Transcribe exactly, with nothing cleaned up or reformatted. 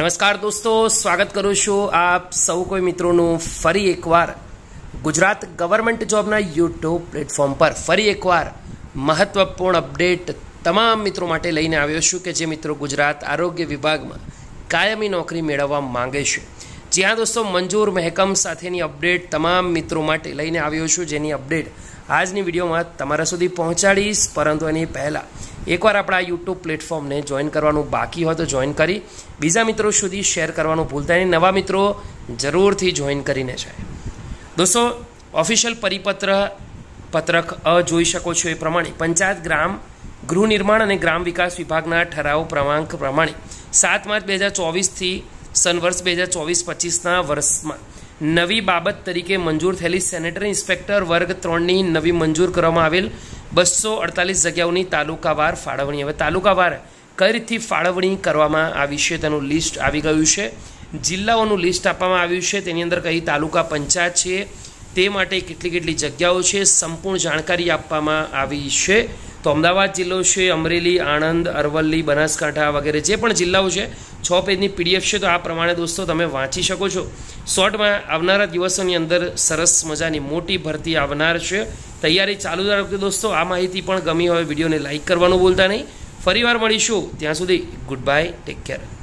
નમસ્કાર દોસ્તો, સ્વાગત કરું છું આપ સૌ કોઈ મિત્રોનું ફરી એકવાર ગુજરાત ગવર્મેન્ટ જોબના યુટ્યુબ પ્લેટફોર્મ પર ફરી એકવાર મહત્વપૂર્ણ અપડેટ તમામ મિત્રો માટે લઈને આવ્યો છું કે જે મિત્રો ગુજરાત આરોગ્ય વિભાગમાં કાયમી નોકરી મેળવવા માંગે છે। જ્યાં દોસ્તો મંજૂર મહેકમ સાથેની અપડેટ તમામ મિત્રો માટે લઈને આવ્યો છું, જેની અપડેટ આજની વિડીયોમાં તમારા સુધી પહોંચાડીશ। પરંતુ એની પહેલાં એકવાર આપણા યુટ્યુબ પ્લેટફોર્મને જોઈન કરવાનું બાકી હોય તો જોઈન કરી બીજા મિત્રો સુધી શેર કરવાનું ભૂલતા નહીં। નવા મિત્રો જરૂરથી જોઈન કરીને જાય। દોસ્તો ઓફિશિયલ પરિપત્ર પત્રક અ જોઈ શકો છો એ પ્રમાણે પંચાયત ગ્રામ ગૃહ નિર્માણ અને ગ્રામ વિકાસ વિભાગના ઠરાવ ક્રમાંક પ્રમાણે સાત માર્ચ બે હજાર ચોવીસથી સન વર્ષ બે હજાર ચોવીસ પચીસના વર્ષમાં નવી બાબત તરીકે મંજૂર થયેલી સેનેટરી ઇન્સ્પેક્ટર વર્ગ ત્રણની નવી મંજૂર કરવામાં આવેલ બસો અડતાલીસ જગ્યાઓની તાલુકાવાર ફાળવણી। હવે તાલુકાવાર કઈ રીતથી ફાળવણી કરવામાં આવી છે તેનું લિસ્ટ આવી ગયું છે। જિલ્લાઓનું લિસ્ટ આપવામાં આવ્યું છે, તેની અંદર કઈ તાલુકા પંચાયત છે તે માટે કેટલી કેટલી જગ્યાઓ છે સંપૂર્ણ જાણકારી આપવામાં આવી છે। તો અમદાવાદ જિલ્લો છે, અમરેલી, આણંદ, અરવલ્લી, બનાસકાંઠા વગેરે જે પણ જિલ્લાઓ છે છ પેજની પીડીએફ છે। તો આ પ્રમાણે દોસ્તો તમે વાંચી શકો છો। શોર્ટમાં આવનારા દિવસોની અંદર સરસ મજાની મોટી ભરતી આવનાર છે, તૈયારી ચાલુ રાખજો દોસ્તો। આ માહિતી પણ ગમી હોય વિડીયોને લાઇક કરવાનું ભૂલતા નહીં। ફરીવાર મળીશું, ત્યાં સુધી ગુડ બાય, ટેક કેર।